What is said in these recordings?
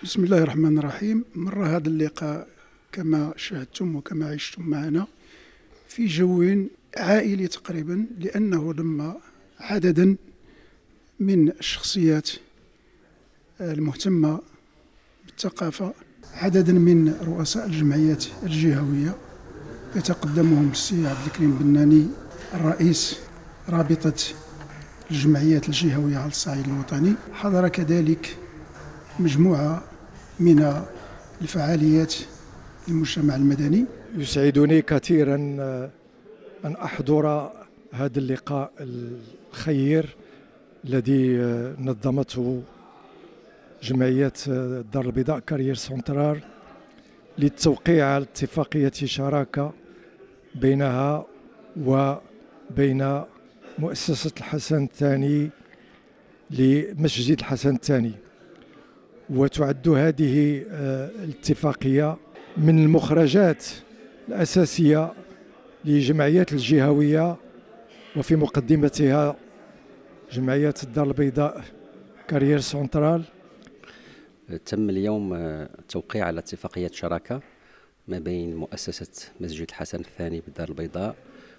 بسم الله الرحمن الرحيم. مر هذا اللقاء كما شاهدتم وكما عشتم معنا في جو عائلي تقريبا، لأنه ضم عددا من الشخصيات المهتمة بالثقافة، عددا من رؤساء الجمعيات الجهوية يتقدمهم السي عبد الكريم بناني الرئيس رابطة الجمعيات الجهوية على الصعيد الوطني. حضر كذلك مجموعة من الفعاليات المجتمع المدني. يسعدني كثيرا أن أحضر هذا اللقاء الخير الذي نظمته جمعية الدار البيضاء كارير سنترال للتوقيع على اتفاقية شراكة بينها وبين مؤسسة الحسن الثاني لمسجد الحسن الثاني. وتعد هذه الاتفاقية من المخرجات الأساسية لجمعيات الجهوية، وفي مقدمتها جمعية الدار البيضاء كارير سنترال. تم اليوم التوقيع على اتفاقية شراكة ما بين مؤسسة مسجد الحسن الثاني بالدار البيضاء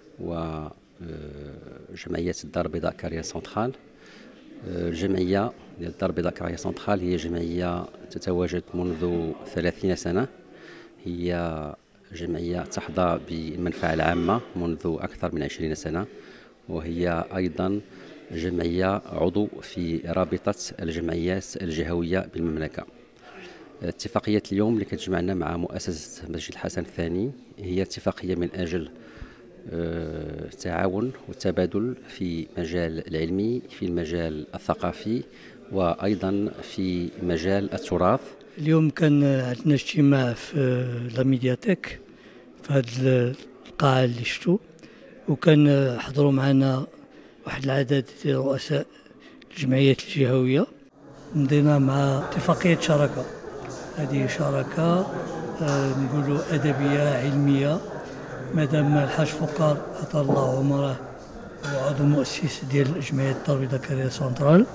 وجمعية الدار البيضاء كارير سنترال. الجمعية ديال الدار البيضاء كارير سنترال هي جمعية تتواجد منذ 30 سنة، هي جمعية تحظى بالمنفعة العامة منذ أكثر من 20 سنة، وهي أيضا جمعية عضو في رابطة الجمعيات الجهوية بالمملكة. اتفاقية اليوم اللي كتجمعنا مع مؤسسة مسجد الحسن الثاني هي اتفاقية من أجل التعاون والتبادل في المجال العلمي، في المجال الثقافي، وأيضا في مجال التراث. اليوم كان عندنا اجتماع في لاميدياتيك في هذه القاعة اللي شفتوا، وكان حضروا معنا واحد العدد ديال رؤساء الجمعيات الجهوية. مضينا مع اتفاقية شراكة. هذه شراكة نقولوا أدبية علمية، مادام الحاج فقار أطال الله عمره هو عضو مؤسس ديال جمعية الدار البيضاء كارير سنترال،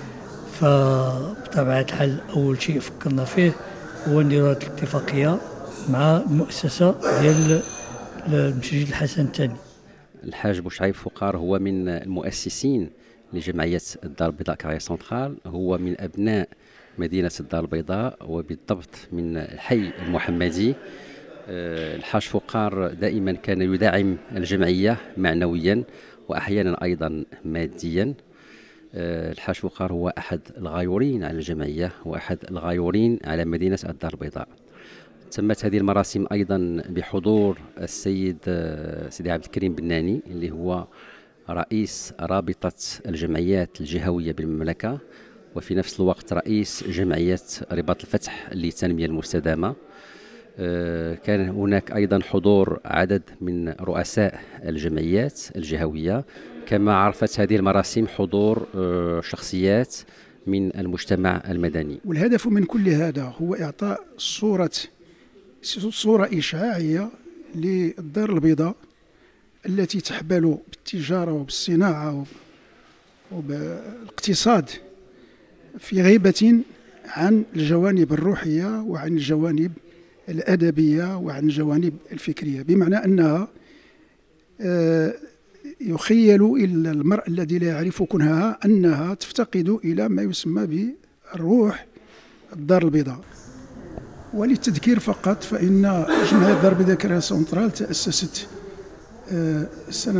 فبطبيعة الحال أول شيء فكرنا فيه هو نديرو هذه الاتفاقية مع المؤسسة ديال المسجد الحسن الثاني. الحاج بوشعيب فقار هو من المؤسسين لجمعية الدار البيضاء كارير سنترال، هو من أبناء مدينة الدار البيضاء وبالضبط من الحي المحمدي. الحاج فقار دائما كان يدعم الجمعية معنويا وأحيانا أيضا ماديا. الحاج فقار هو أحد الغيورين على الجمعية وأحد الغيورين على مدينة الدار البيضاء. تمت هذه المراسم أيضا بحضور السيد سيدي عبد الكريم بناني اللي هو رئيس رابطة الجمعيات الجهوية بالمملكة، وفي نفس الوقت رئيس جمعية رباط الفتح للتنمية المستدامة. كان هناك أيضا حضور عدد من رؤساء الجمعيات الجهوية، كما عرفت هذه المراسم حضور شخصيات من المجتمع المدني. والهدف من كل هذا هو إعطاء صورة إشعاعية للدار البيضاء التي تحبل بالتجارة وبالصناعة وبالاقتصاد في غيبة عن الجوانب الروحية وعن الجوانب الأدبية وعن الجوانب الفكرية، بمعنى أنها يخيل إلى المرء الذي لا يعرف كنهها أنها تفتقد إلى ما يسمى بالروح الدار البيضاء. وللتذكير فقط، فإن جمعية الدار البيضاء كارير سنترال تأسست سنة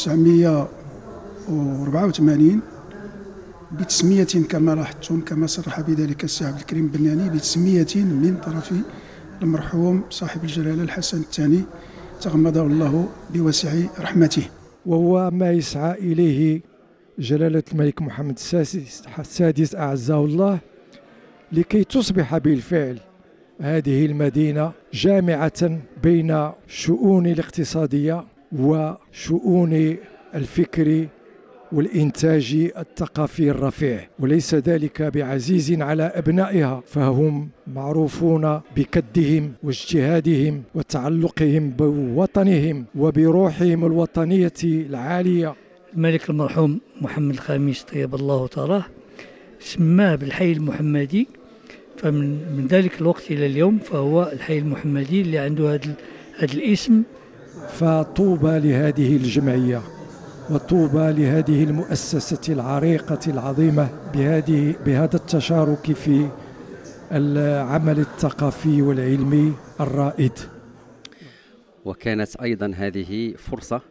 1984 بتسمية كما لاحظتم كما صرح بذلك السي عبد الكريم بناني، بتسمية من طرف المرحوم صاحب الجلالة الحسن الثاني تغمده الله بواسع رحمته. وهو ما يسعى إليه جلالة الملك محمد السادس أعزه الله، لكي تصبح بالفعل هذه المدينة جامعة بين شؤون الاقتصادية وشؤون الفكر والإنتاج الثقافي الرفيع، وليس ذلك بعزيز على أبنائها، فهم معروفون بكدهم واجتهادهم وتعلقهم بوطنهم وبروحهم الوطنية العالية. الملك المرحوم محمد الخامس طيب الله ثراه سماه بالحي المحمدي فمن ذلك الوقت إلى اليوم فهو الحي المحمدي اللي عنده هذا الاسم. فطوبى لهذه الجمعية وطوبى لهذه المؤسسة العريقة العظيمة بهذا التشارك في العمل الثقافي والعلمي الرائد. وكانت أيضا هذه فرصة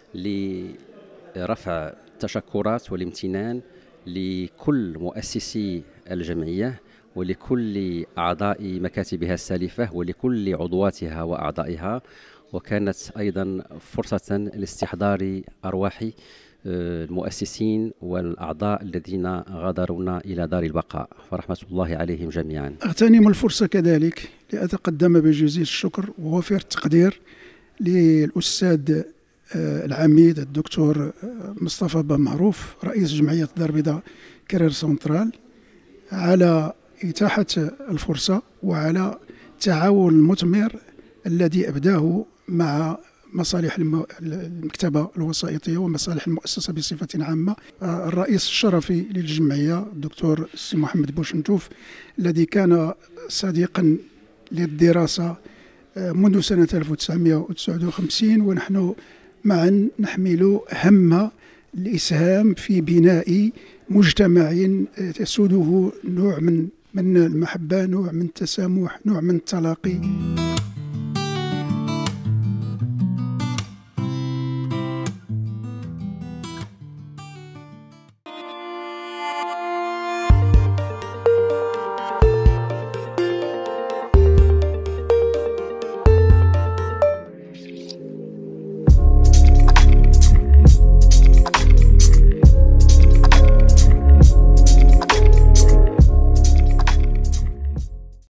لرفع التشكرات والامتنان لكل مؤسسي الجمعية ولكل أعضاء مكاتبها السالفة ولكل عضواتها وأعضائها، وكانت أيضا فرصة لاستحضار أرواح المؤسسين والأعضاء الذين غادرونا إلى دار البقاء، فرحمة الله عليهم جميعا. أغتنم الفرصة كذلك لأتقدم بجزيل الشكر ووفير التقدير للأستاذ العميد الدكتور مصطفى بامعروف رئيس جمعية الدار البيضاء كرير سنترال على إتاحة الفرصة وعلى التعاون المثمر الذي أبداه مع مصالح المكتبة الوسائطية ومصالح المؤسسة بصفة عامة. الرئيس الشرفي للجمعية الدكتور السي محمد بوشنتوف الذي كان صديقا للدراسة منذ سنة 1959، ونحن معا نحمل هم الإسهام في بناء مجتمع يسوده نوع من المحبة، نوع من التسامح، نوع من التلاقي.